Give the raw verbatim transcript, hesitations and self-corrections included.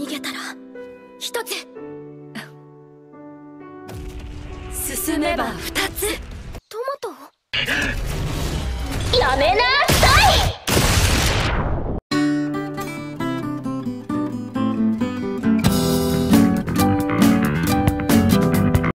逃げたら一つ、進めば二つ。トマト？ やめな。